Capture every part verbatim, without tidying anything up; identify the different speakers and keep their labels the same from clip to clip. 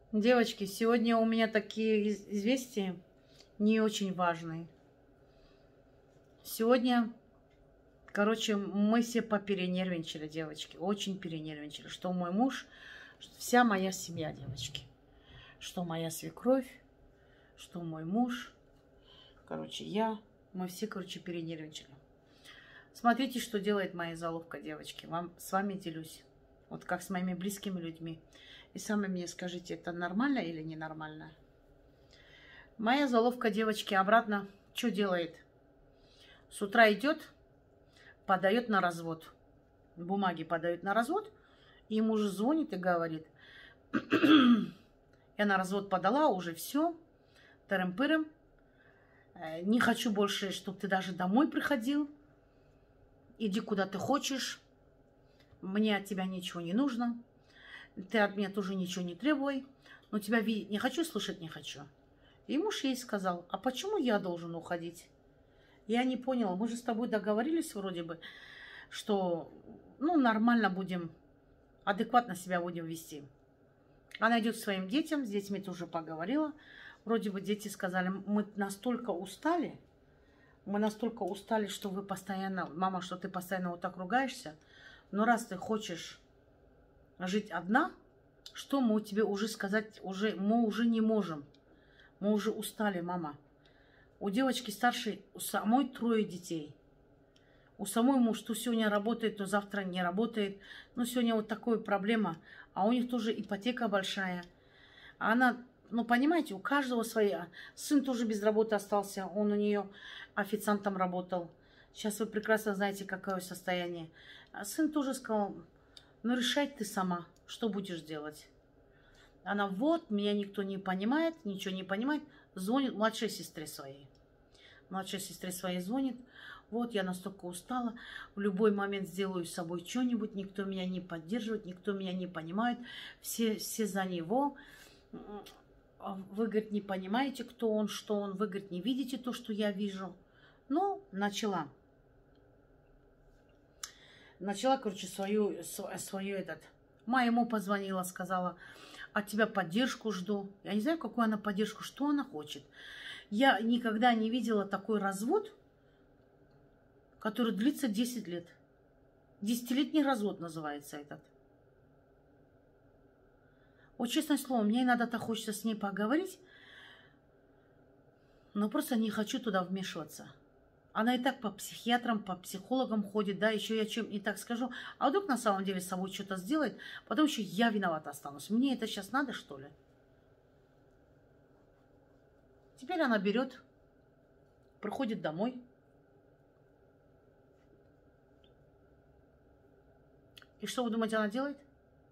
Speaker 1: Девочки, сегодня у меня такие из- известия не очень важные. Сегодня, короче, мы все поперенервничали, девочки, очень перенервничали, что мой муж, что вся моя семья, девочки, что моя свекровь, что мой муж, короче, я, мы все, короче, перенервничали. Смотрите, что делает моя заловка, девочки, вам, с вами делюсь, вот как с моими близкими людьми. И сами мне скажите, это нормально или ненормально? Моя заловка, девочки, обратно что делает? С утра идет, подает на развод. Бумаги подают на развод. И муж звонит и говорит: я на развод подала, уже все, тырым-пырым. Не хочу больше, чтобы ты даже домой приходил. Иди куда ты хочешь. Мне от тебя ничего не нужно. Ты от меня тоже ничего не требуй. Но тебя видеть не хочу, слышать не хочу. И муж ей сказал: а почему я должен уходить? Я не поняла, мы же с тобой договорились вроде бы, что ну, нормально будем, адекватно себя будем вести. Она идет к своим детям, с детьми тоже поговорила. Вроде бы дети сказали: мы настолько устали, мы настолько устали, что вы постоянно, мама, что ты постоянно вот так ругаешься. Но раз ты хочешь жить одна, что мы тебе уже сказать, уже, мы уже не можем. Мы уже устали, мама. У девочки старшей, у самой трое детей. У самой муж то сегодня работает, то завтра не работает. Ну, сегодня вот такая проблема. А у них тоже ипотека большая. А она, ну, понимаете, у каждого своя. Сын тоже без работы остался. Он у нее официантом работал. Сейчас вы прекрасно знаете, какое состояние. А сын тоже сказал: ну, решай ты сама, что будешь делать. Она: вот, меня никто не понимает, ничего не понимает. Звонит младшей сестре своей. Младшей сестре своей звонит: вот, я настолько устала, в любой момент сделаю с собой что-нибудь, никто меня не поддерживает, никто меня не понимает, все, все за него. Вы, говорит, не понимаете, кто он, что он, вы, говорит, не видите то, что я вижу. Ну, начала. Начала, короче, свою, свою этот... Моему позвонила, сказала: от тебя поддержку жду. Я не знаю, какую она поддержку, что она хочет. Я никогда не видела такой развод, который длится десять лет. Десятилетний развод называется этот. Вот честное слово, мне иногда-то хочется с ней поговорить, но просто не хочу туда вмешиваться. Она и так по психиатрам, по психологам ходит, да, еще я чем не так скажу. А вдруг на самом деле с собой что-то сделает, потом еще я виновата останусь. Мне это сейчас надо, что ли? Теперь она берет, приходит домой. И что вы думаете, она делает?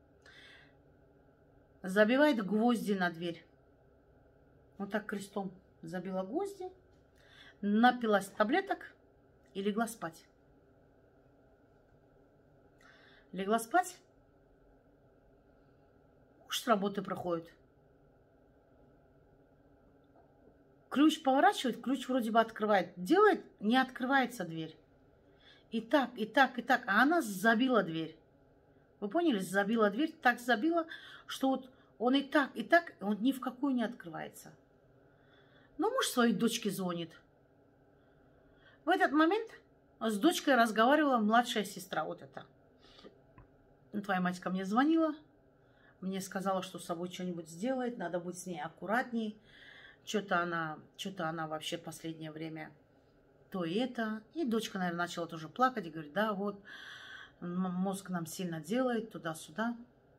Speaker 1: Забивает гвозди на дверь. Вот так крестом забила гвозди, напилась таблеток и легла спать. Легла спать. Муж с работы проходит. Ключ поворачивает, ключ вроде бы открывает. Делает, не открывается дверь. И так, и так, и так. А она забила дверь. Вы поняли? Забила дверь, так забила, что вот он и так, и так, он ни в какую не открывается. Но муж своей дочке звонит. В этот момент с дочкой разговаривала младшая сестра. Вот это. Твоя мать ко мне звонила. Мне сказала, что с собой что-нибудь сделает. Надо быть с ней аккуратней. Что-то она, что-то она вообще в последнее время то и это. И дочка, наверное, начала тоже плакать и говорит: да, вот, мозг нам сильно делает, туда-сюда.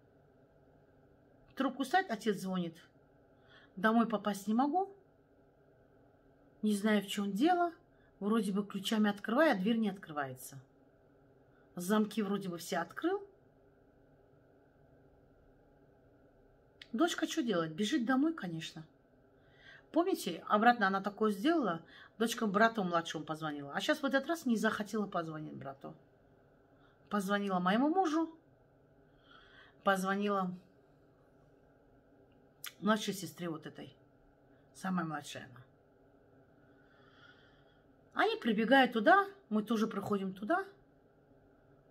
Speaker 1: Трубку ставит, отец звонит: домой попасть не могу. Не знаю, в чем дело. Вроде бы ключами открываю, а дверь не открывается. Замки вроде бы все открыл. Дочка что делает? Бежит домой, конечно. Помните, обратно она такое сделала, дочка брату младшему позвонила. А сейчас в этот раз не захотела позвонить брату. Позвонила моему мужу, позвонила младшей сестре вот этой, самая младшая она. Они прибегают туда, мы тоже приходим туда.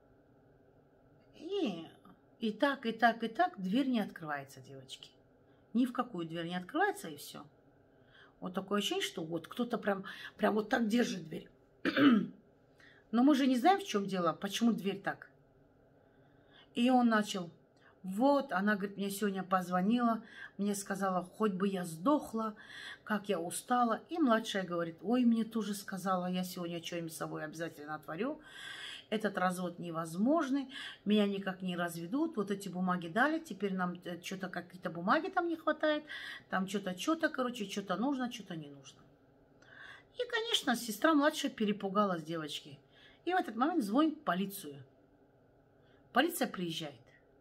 Speaker 1: И, и так, и так, и так дверь не открывается, девочки. ни в какую дверь не открывается, и все. Вот такое ощущение, что вот кто-то прям, прям вот так держит дверь. Но мы же не знаем, в чем дело, почему дверь так. И он начал. Вот, она, говорит, мне сегодня позвонила, мне сказала, хоть бы я сдохла, как я устала. И младшая говорит, ой, мне тоже сказала, я сегодня что-нибудь с собой обязательно отворю. Этот развод невозможный, меня никак не разведут. Вот эти бумаги дали, теперь нам что-то какие-то бумаги там не хватает. Там что-то, что-то, короче, что-то нужно, что-то не нужно. И, конечно, сестра младшая перепугалась девочки. И в этот момент звонит в полицию. Полиция приезжает.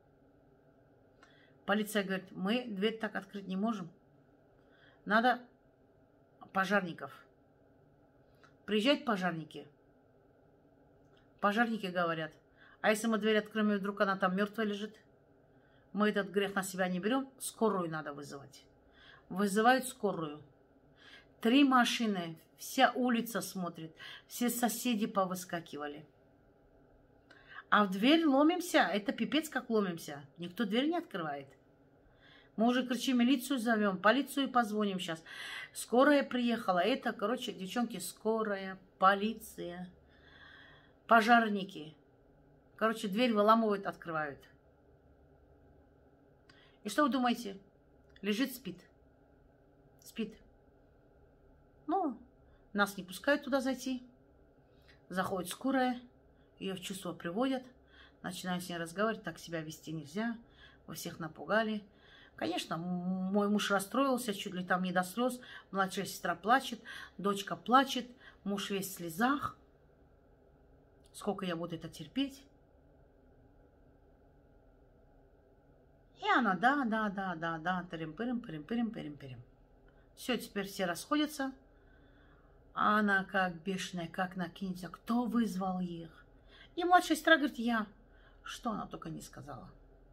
Speaker 1: Полиция говорит, мы дверь так открыть не можем. Надо пожарников. Приезжают пожарники. Пожарники говорят, а если мы дверь откроем, и вдруг она там мертвая лежит, мы этот грех на себя не берем, скорую надо вызывать. Вызывают скорую. Три машины, вся улица смотрит, все соседи повыскакивали. А в дверь ломимся, это пипец как ломимся. Никто дверь не открывает. Мы уже кричим, милицию зовем, полицию позвоним сейчас. Скорая приехала. Это, короче, девчонки, скорая, полиция, пожарники. Короче, дверь выламывают, открывают. И что вы думаете? Лежит, спит. Спит. Ну, нас не пускают туда зайти. Заходит скорая, ее в чувство приводят. Начинаем с ней разговаривать, так себя вести нельзя. Вы всех напугали. Конечно, мой муж расстроился, чуть ли там не до слез. Младшая сестра плачет, дочка плачет, муж весь в слезах. Сколько я буду это терпеть? И она, да, да, да, да, да, тырым-пырым, пырым-пырым, пырым-пырым. Все, теперь все расходятся. А она как бешеная, как накинется. Кто вызвал их? И младшая сестра говорит, я. Что она только не сказала.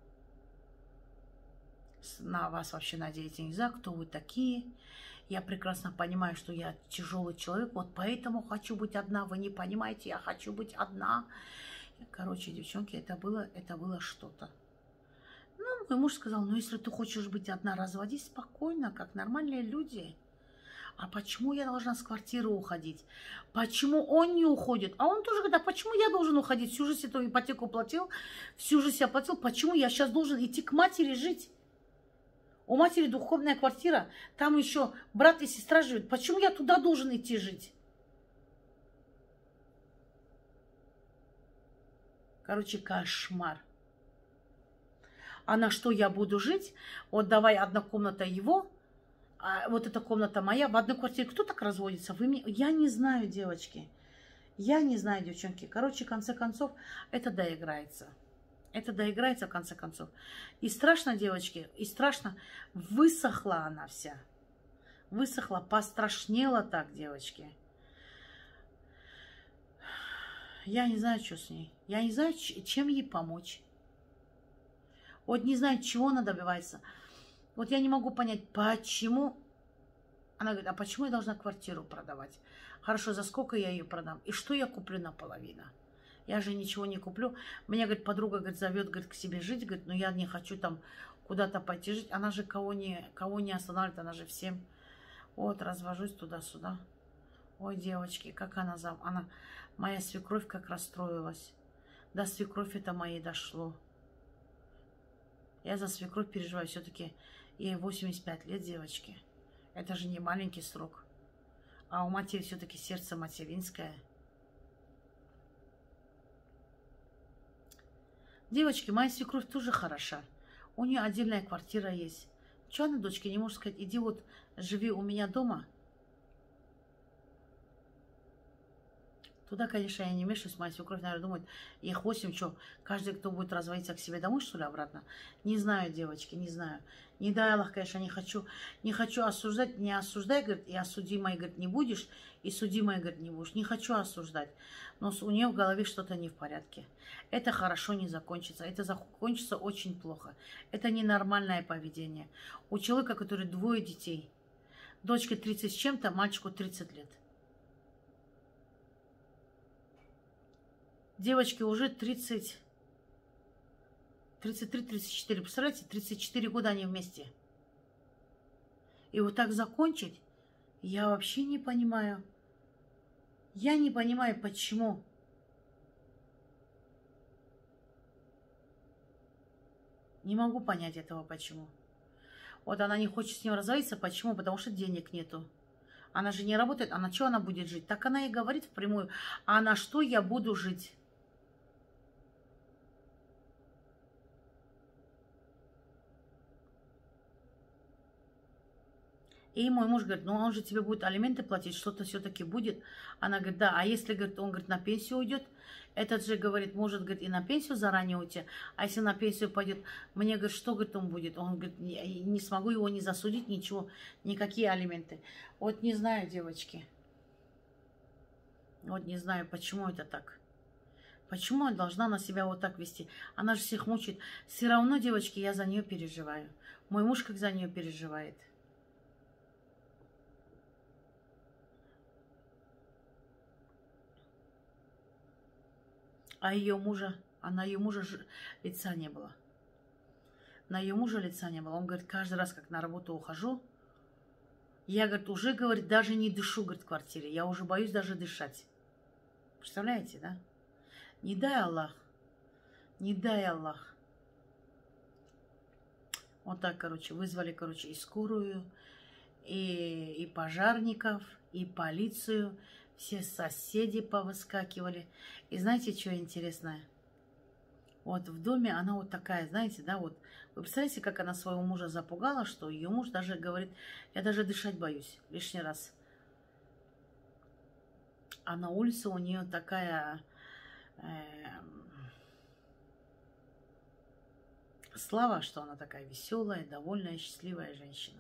Speaker 1: На вас вообще надеяться нельзя, кто вы такие. Я прекрасно понимаю, что я тяжелый человек, вот поэтому хочу быть одна. Вы не понимаете, я хочу быть одна. Короче, девчонки, это было, это было что-то. Ну, мой муж сказал, ну, если ты хочешь быть одна, разводись спокойно, как нормальные люди. А почему я должна с квартиры уходить? Почему он не уходит? А он тоже говорит, а почему я должен уходить? Всю жизнь эту ипотеку платил, всю жизнь я платил. Почему я сейчас должен идти к матери жить? У матери духовная квартира, там еще брат и сестра живут. Почему я туда должен идти жить? Короче, кошмар. А на что я буду жить? Вот давай одна комната его, а вот эта комната моя, в одной квартире. Кто так разводится? Вы мне... Я не знаю, девочки. Я не знаю, девчонки. Короче, в конце концов, это доиграется. Это доиграется, в конце концов. И страшно, девочки, и страшно. Высохла она вся. Высохла, пострашнела так, девочки. Я не знаю, что с ней. Я не знаю, чем ей помочь. Вот не знаю, чего она добивается. Вот я не могу понять, почему... Она говорит, а почему я должна квартиру продавать? Хорошо, за сколько я ее продам? И что я куплю наполовину? Я же ничего не куплю. Меня, говорит, подруга, говорит, зовет, говорит, к себе жить. Говорит, но я не хочу там куда-то пойти жить. Она же кого не, кого не останавливает, она же всем. Вот, развожусь туда-сюда. Ой, девочки, как она зам... Она... Моя свекровь как расстроилась. До свекровь это моей дошло. Я за свекровь переживаю. Все-таки ей восемьдесят пять лет, девочки. Это же не маленький срок. А у матери все-таки сердце материнское. Девочки, моя свекровь тоже хороша. У нее отдельная квартира есть. Чего она, дочке, не может сказать, иди вот живи у меня дома? Туда, конечно, я не мешаюсь. Моя свекровь, наверное, думает, их восемь, что, каждый, кто будет разводиться к себе домой, что ли, обратно? Не знаю, девочки, не знаю. Не дай Аллах, конечно, не хочу, не хочу осуждать, не осуждай, говорит, и осудимой, говорит, не будешь, и судимой, говорит, не будешь. Не хочу осуждать, но у нее в голове что-то не в порядке. Это хорошо не закончится, это закончится очень плохо. Это ненормальное поведение. У человека, который двое детей, дочке тридцать с чем-то, мальчику тридцать лет. Девочке уже тридцать, тридцать три, тридцать четыре. Представляете, тридцать четыре года они вместе. И вот так закончить, я вообще не понимаю. Я не понимаю, почему. Не могу понять этого, почему. Вот она не хочет с ним разводиться. Почему? Потому что денег нету. Она же не работает. А на что она будет жить? Так она и говорит впрямую. А на что я буду жить? И мой муж говорит, ну он же тебе будет алименты платить, что-то все-таки будет. Она говорит, да, а если, говорит, он, говорит, на пенсию уйдет, этот же, говорит, может, говорит, и на пенсию заранее уйти, а если на пенсию пойдет, мне, говорит, что, говорит, он будет? Он говорит, не, не смогу его не засудить, ничего, никакие алименты. Вот не знаю, девочки, вот не знаю, почему это так. Почему я должна на себя вот так вести? Она же всех мучает. Все равно, девочки, я за нее переживаю. Мой муж как за нее переживает. А ее мужа, а на ее мужа лица не было. На ее мужа лица не было. Он говорит, каждый раз, как на работу ухожу, я, говорит, уже, говорит, даже не дышу, говорит, в квартире. Я уже боюсь даже дышать. Представляете, да? Не дай Аллах. Не дай Аллах. Вот так, короче, вызвали, короче, и скорую, и, и пожарников, и полицию. Все соседи повыскакивали. И знаете, что интересное? Вот в доме она вот такая, знаете, да, вот. Вы представляете, как она своего мужа запугала, что ее муж даже говорит, я даже дышать боюсь лишний раз. А на улице у нее такая э, слава, что она такая веселая, довольная, счастливая женщина.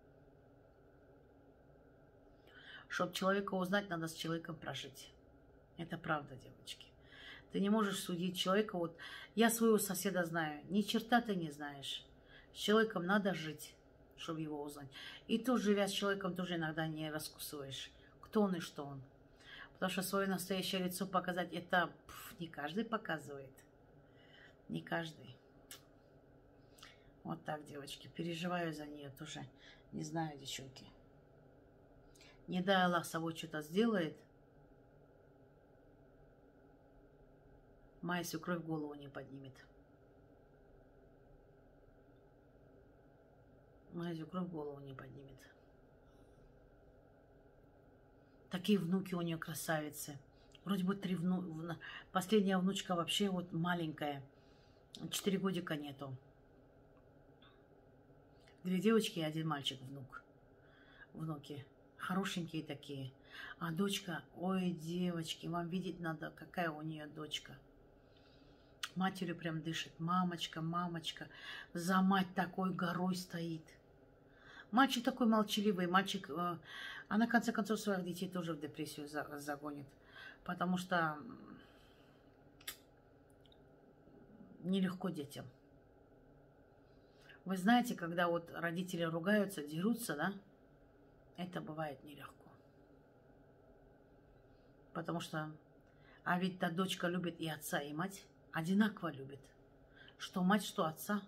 Speaker 1: Чтобы человека узнать, надо с человеком прожить. Это правда, девочки. Ты не можешь судить человека. Вот я своего соседа знаю. Ни черта ты не знаешь. С человеком надо жить, чтобы его узнать. И тут, живя с человеком, тоже иногда не раскусываешь, кто он и что он. Потому что свое настоящее лицо показать, это пф, не каждый показывает. Не каждый. Вот так, девочки. Переживаю за нее тоже. Не знаю, девчонки. Не дай Аллах с собой что-то сделает, моя свекровь голову не поднимет. Моя свекровь голову не поднимет. Такие внуки у нее красавицы. Вроде бы три внука. Последняя внучка вообще вот маленькая. Четыре годика нету. Две девочки и один мальчик внук. Внуки. Хорошенькие такие. А дочка, ой, девочки, вам видеть надо, какая у нее дочка. Матерью прям дышит. Мамочка, мамочка. За мать такой горой стоит. Мальчик такой молчаливый. Мальчик, э, а на конце концов своих детей тоже в депрессию за, загонит. Потому что нелегко детям. Вы знаете, когда вот родители ругаются, дерутся, да? Это бывает нелегко. Потому что, а ведь та дочка любит и отца, и мать. Одинаково любит. Что мать, что отца.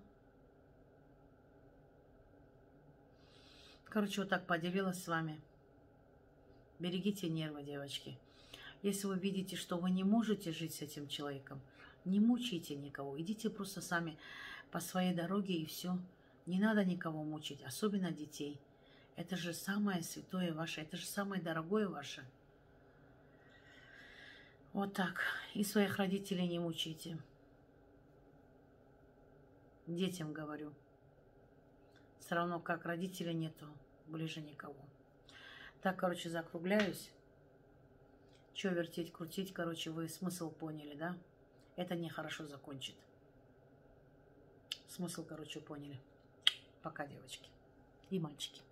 Speaker 1: Короче, вот так поделилась с вами. Берегите нервы, девочки. Если вы видите, что вы не можете жить с этим человеком, не мучайте никого. Идите просто сами по своей дороге и все. Не надо никого мучить, особенно детей. Это же самое святое ваше, это же самое дорогое ваше. Вот так. И своих родителей не мучайте. Детям говорю. Все равно, как родителей нету, ближе никого. Так, короче, закругляюсь. Че вертеть, крутить, короче, вы смысл поняли, да? Это нехорошо закончит. Смысл, короче, поняли. Пока, девочки и мальчики.